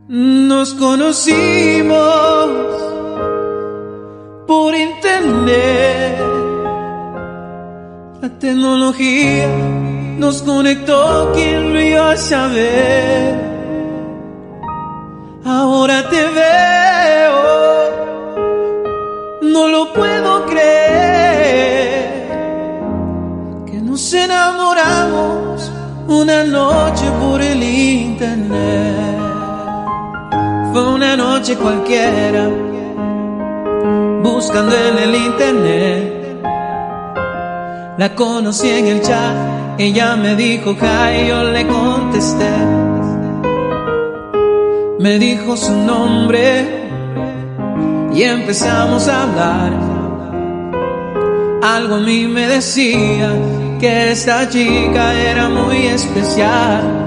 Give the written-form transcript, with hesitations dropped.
Nos conocimos por internet. La tecnología nos conectó, ¿quién lo iba a saber? Ahora te veo, no lo puedo creer, que nos enamoramos una noche por el internet. Fue una noche cualquiera, buscando en el internet. La conocí en el chat, ella me dijo hi, yo le contesté. Me dijo su nombre y empezamos a hablar. Algo a mí me decía que esta chica era muy especial.